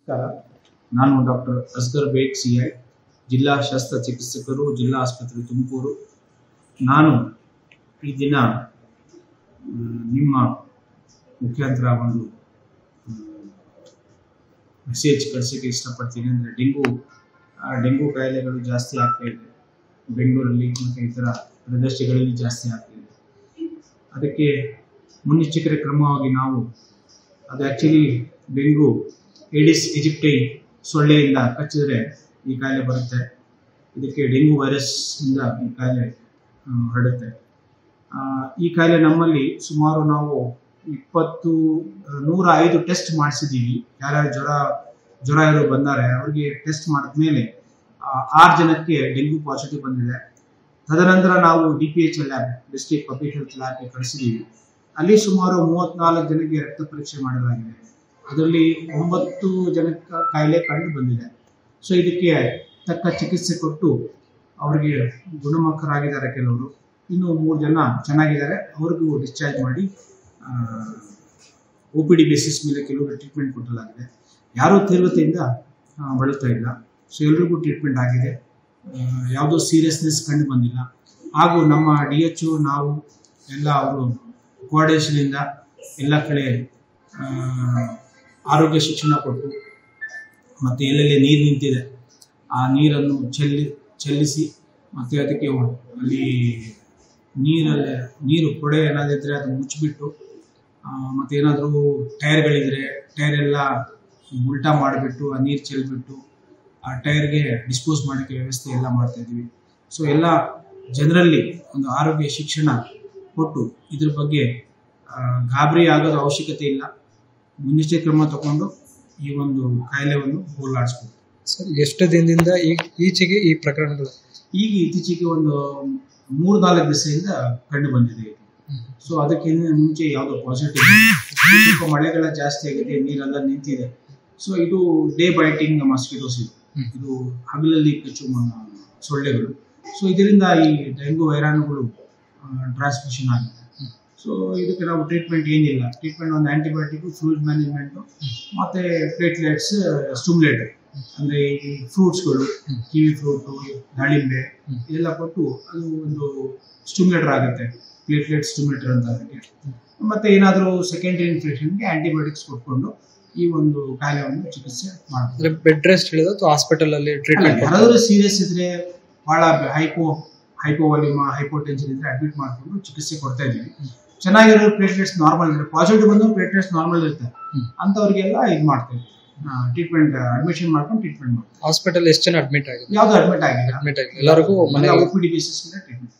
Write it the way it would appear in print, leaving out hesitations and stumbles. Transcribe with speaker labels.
Speaker 1: ನಮಸ್ಕಾರ. ನಾನು ಡಾಕ್ಟರ್ ಅಸ್ಗರ್ ಬೇಗ್ CI, ಜಿಲ್ಲಾ ಶಸ್ತ್ರಚಿಕಿತ್ಸಕರು, ಜಿಲ್ಲಾ ಆಸ್ಪತ್ರೆ ತುಮಕೂರು. ನಾನು ಈ ದಿನ ನಿಮ್ಮ ಮುಖ್ಯಾಂತರ ಒಂದು ಮೆಸೇಜ್ ಕಳಿಸೋಕ್ಕೆ ಇಷ್ಟಪಡ್ತೀನಿ. ಅಂದರೆ ಡೆಂಗು ಕಾಯಿಲೆಗಳು ಜಾಸ್ತಿ ಆಗ್ತಾ ಇದೆ ಬೆಂಗಳೂರಲ್ಲಿ ಮತ್ತು ಇತರ ಪ್ರದೇಶಗಳಲ್ಲಿ ಜಾಸ್ತಿ ಆಗ್ತಾ ಇದೆ. ಅದಕ್ಕೆ ಮುನ್ನೆಚ್ಚರಿಕೆ ಕ್ರಮವಾಗಿ ನಾವು ಅದು ಆ್ಯಕ್ಚುಲಿ ಡೆಂಗು ಏಡಿಸ್ ಈಜಿಪ್ಟಿ ಸೊಳ್ಳೆಯಿಂದ ಕಚ್ಚಿದರೆ ಈ ಕಾಯಿಲೆ ಬರುತ್ತೆ. ಇದಕ್ಕೆ ಡೆಂಗು ವೈರಸ್ ಇಂದ ಈ ಕಾಯಿಲೆ ಹರಡುತ್ತೆ. ಈ ಕಾಯಿಲೆ ನಮ್ಮಲ್ಲಿ ಸುಮಾರು ನಾವು 105 ಟೆಸ್ಟ್ ಮಾಡಿಸಿದ್ದೀವಿ. ಯಾರ್ಯಾರು ಜ್ವರ ಇರೋ ಬಂದರೆ ಅವ್ರಿಗೆ ಟೆಸ್ಟ್ ಮಾಡಿದ್ಮೇಲೆ 6 ಜನಕ್ಕೆ ಡೆಂಗು ಪಾಸಿಟಿವ್ ಬಂದಿದೆ. ತದನಂತರ ನಾವು DPH lab, district public health ಲ್ಯಾಬ್ಗೆ ಕಳಿಸಿದ್ದೀವಿ. ಅಲ್ಲಿ ಸುಮಾರು 34 ಜನಕ್ಕೆ ರಕ್ತ ಪರೀಕ್ಷೆ ಮಾಡಲಾಗಿದೆ. ಅದರಲ್ಲಿ 9 ಜನಕ್ಕೆ ಕಾಯಿಲೆ ಕಂಡು ಬಂದಿದೆ. ಸೊ ಇದಕ್ಕೆ ತಕ್ಕ ಚಿಕಿತ್ಸೆ ಕೊಟ್ಟು ಅವರಿಗೆ ಗುಣಮುಖರಾಗಿದ್ದಾರೆ. ಕೆಲವರು ಇನ್ನು 3 ಜನ ಚೆನ್ನಾಗಿದ್ದಾರೆ. ಅವ್ರಿಗೂ ಡಿಸ್ಚಾರ್ಜ್ ಮಾಡಿ OPD ಬೇಸಿಸ್ ಮೇಲೆ ಕೆಲವರು ಟ್ರೀಟ್ಮೆಂಟ್ ಕೊಡಲಾಗಿದೆ. ಯಾರೂ ತೀವ್ರತೆಯಿಂದ ಬಳಲ್ತಾ ಇಲ್ಲ. ಸೊ ಎಲ್ರಿಗೂ ಟ್ರೀಟ್ಮೆಂಟ್ ಆಗಿದೆ. ಯಾವುದೋ ಸೀರಿಯಸ್ನೆಸ್ ಕಂಡು ಬಂದಿಲ್ಲ. ಹಾಗೂ ನಮ್ಮ DHO ನಾವು ಎಲ್ಲ ಅವರು ಕೋಆರ್ಡಿನೇಷನಿಂದ ಎಲ್ಲ ಕಡೆ ಆರೋಗ್ಯ ಶಿಕ್ಷಣ ಕೊಟ್ಟು ಮತ್ತು ಎಲ್ಲೆಲ್ಲಿ ನೀರು ನಿಂತಿದೆ ಆ ನೀರನ್ನು ಚೆಲ್ಲಿಸಿ ಮತ್ತು ಅದಕ್ಕೆ ಅಲ್ಲಿ ನೀರು ಕೊಡೆ ಏನಾದಿದ್ದರೆ ಅದು ಮುಚ್ಚಿಬಿಟ್ಟು ಮತ್ತು ಏನಾದರೂ ಟೈರ್ಗಳಿದ್ರೆ ಟೈರ್ ಎಲ್ಲ ಉಲ್ಟಾ ಮಾಡಿಬಿಟ್ಟು ಆ ನೀರು ಚೆಲ್ಲಿಬಿಟ್ಟು ಆ ಟೈರ್ಗೆ ಡಿಸ್ಪೋಸ್ ಮಾಡೋಕ್ಕೆ ವ್ಯವಸ್ಥೆ ಎಲ್ಲ ಮಾಡ್ತಾಯಿದ್ದೀವಿ. ಸೊ ಎಲ್ಲ ಜನರಲ್ಲಿ ಒಂದು ಆರೋಗ್ಯ ಶಿಕ್ಷಣ ಕೊಟ್ಟು ಇದ್ರ ಬಗ್ಗೆ ಗಾಬರಿ ಆಗೋದು ಅವಶ್ಯಕತೆ ಇಲ್ಲ. ಮುನ್ನೆಚ್ಚರಿಕೆ ಕ್ರಮ ತಗೊಂಡು ಈ ಒಂದು ಕಾಯಿಲೆಯನ್ನು ಹೋಗಲಾಡಿಸ್ಬೋದು.
Speaker 2: ಸರ್, ಎಷ್ಟು ದಿನದಿಂದ ಈಚೆಗೆ ಈ ಪ್ರಕರಣಗಳು
Speaker 1: ಇತ್ತೀಚೆಗೆ ಒಂದು 3-4 ದಿವಸದಿಂದ ಕಂಡು ಬಂದಿದೆ. ಸೊ ಅದಕ್ಕೆ ಮುಂಚೆ ಯಾವುದೋ ಪಾಸಿಟಿವ್ ಸ್ವಲ್ಪ ಮಳೆಗಳ ಜಾಸ್ತಿ ಆಗಿದೆ, ನೀರೆಲ್ಲ ನಿಂತಿದೆ. ಸೊ ಇದು ಡೇ ಬೈಟಿಂಗ್ ಮಾಸ್ಕಿಟೋಸ್, ಇದು ಹಗಲಲ್ಲಿ ಕಚ್ಚುವ ಸೊಳ್ಳೆಗಳು. ಸೊ ಇದರಿಂದ ಈ ಡೆಂಗು ವೈರಾಣುಗಳು ಟ್ರಾನ್ಸ್ಮಿಷನ್ ಆಗಿದೆ. ಸೊ ಇದಕ್ಕೆ ನಾವು ಟ್ರೀಟ್ಮೆಂಟ್ ಏನಿಲ್ಲ. ಟ್ರೀಟ್ಮೆಂಟ್ ಒಂದು ಆ್ಯಂಟಿಬಯೋಟಿಕ್, ಫ್ಲೂಯಿಡ್ ಮ್ಯಾನೇಜ್ಮೆಂಟು ಮತ್ತು ಪ್ಲೇಟ್ಲೆಟ್ಸ್ ಸ್ಟಿಮ್ಯುಲೇಟರ್, ಅಂದರೆ ಈ ಫ್ರೂಟ್ಸ್ಗಳು, ಕಿವಿ ಫ್ರೂಟು, ದಾಳಿಂಬೆ ಇದೆಲ್ಲ ಕೊಟ್ಟು ಅದು ಒಂದು ಸ್ಟಿಮ್ಯುಲೇಟರ್ ಆಗುತ್ತೆ. ಪ್ಲೇಟ್ಲೆಟ್ ಸ್ಟಿಮ್ಯುಲೇಟರ್ ಅಂತ ಅದಕ್ಕೆ. ಮತ್ತು ಏನಾದರೂ ಸೆಕೆಂಡರಿ ಇನ್ಫೆಕ್ಷನ್ಗೆ ಆ್ಯಂಟಿಬಯೋಟಿಕ್ಸ್ ಕೊಟ್ಕೊಂಡು ಈ ಒಂದು ಕಾಯಿಲೆಯನ್ನು ಚಿಕಿತ್ಸೆ ಮಾಡ್ತಾರೆ.
Speaker 2: ಬೆಡ್ ರೆಸ್ಟ್ ಹೇಳಿದ್ರೆ ಅಥವಾ ಹಾಸ್ಪಿಟಲಲ್ಲಿ ಟ್ರೀಟ್ಮೆಂಟ್
Speaker 1: ಯಾರಾದರೂ ಸೀರಿಯಸ್ ಇದ್ದರೆ, ಭಾಳ ಹೈಪೋವಾಲ್ಯೂಮ್, ಹೈಪೋಟೆನ್ಷನ್ ಇದ್ದರೆ ಅಡ್ಮಿಟ್ ಮಾಡಿಕೊಂಡು ಚಿಕಿತ್ಸೆ ಕೊಡ್ತಾ ಇದ್ದೀವಿ. ಚೆನ್ನಾಗಿರೋ ಪ್ಲೇಟ್ಲೆಟ್ಸ್ ನಾರ್ಮಲ್ ಇದ್ರೆ, ಪಾಸಿಟಿವ್ ಬಂದು ಪ್ಲೇಟ್ಲೆಟ್ಸ್ ನಾರ್ಮಲ್ ಇರುತ್ತೆ ಅಂಥವ್ರಿಗೆಲ್ಲ ಇದು ಮಾಡ್ತೇವೆ. ಟ್ರೀಟ್ಮೆಂಟ್ ಅಡ್ಮಿಷನ್ ಮಾಡ್ಕೊಂಡು ಟ್ರೀಟ್ಮೆಂಟ್ ಮಾಡ್ತೀವಿ.
Speaker 2: ಹಾಸ್ಪಿಟಲ್ ಎಷ್ಟು ಜನ ಅಡ್ಮಿಟ್ ಆಗಿದೆ?
Speaker 1: ಯಾವುದು ಅಡ್ಮಿಟ್ ಆಗಿಲ್ಲ,
Speaker 2: ಎಲ್ಲರಿಗೂ
Speaker 1: OPD ಬೇಸಿಸ್ ಮೇಲೆ ಟ್ರೀಟ್ಮೆಂಟ್.